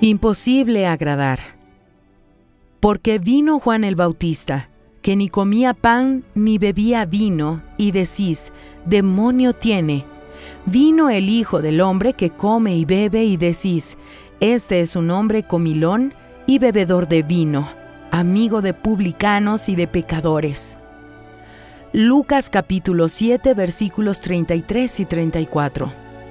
Imposible agradar. Porque vino Juan el Bautista, que ni comía pan ni bebía vino, y decís, demonio tiene. Vino el Hijo del Hombre que come y bebe, y decís, este es un hombre comilón y bebedor de vino, amigo de publicanos y de pecadores. Lucas capítulo 7, versículos 33 y 34.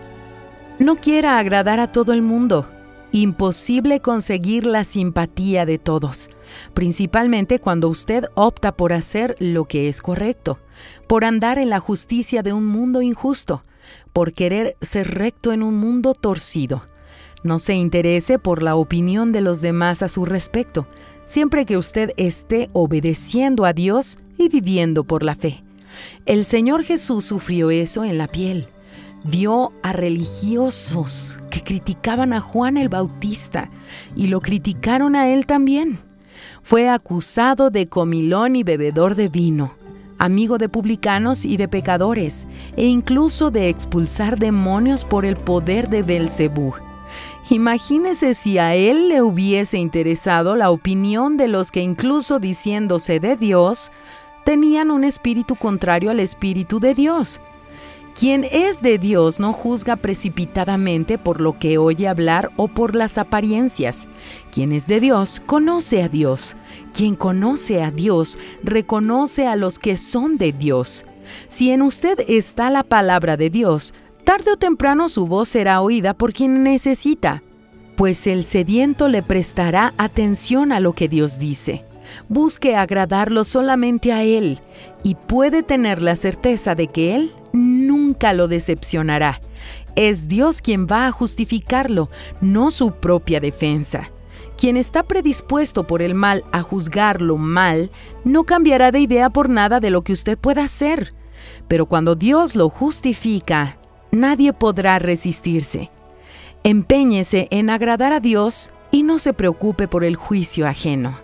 No quiera agradar a todo el mundo. Imposible conseguir la simpatía de todos, principalmente cuando usted opta por hacer lo que es correcto, por andar en la justicia de un mundo injusto, por querer ser recto en un mundo torcido. No se interese por la opinión de los demás a su respecto, siempre que usted esté obedeciendo a Dios y viviendo por la fe. El Señor Jesús sufrió eso en la piel. Vio a religiosos que criticaban a Juan el Bautista y lo criticaron a él también. Fue acusado de comilón y bebedor de vino, amigo de publicanos y de pecadores, e incluso de expulsar demonios por el poder de Belcebú. Imagínese si a él le hubiese interesado la opinión de los que, incluso diciéndose de Dios, tenían un espíritu contrario al espíritu de Dios. Quien es de Dios no juzga precipitadamente por lo que oye hablar o por las apariencias. Quien es de Dios conoce a Dios. Quien conoce a Dios reconoce a los que son de Dios. Si en usted está la palabra de Dios, tarde o temprano su voz será oída por quien necesita, pues el sediento le prestará atención a lo que Dios dice. Busque agradarlo solamente a Él y puede tener la certeza de que Él nunca lo decepcionará. Es Dios quien va a justificarlo, no su propia defensa. Quien está predispuesto por el mal a juzgarlo mal, no cambiará de idea por nada de lo que usted pueda hacer. Pero cuando Dios lo justifica, nadie podrá resistirse. Empeñese en agradar a Dios y no se preocupe por el juicio ajeno.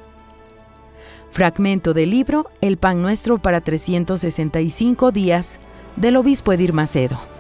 Fragmento del libro El Pan Nuestro para 365 días del obispo Edir Macedo.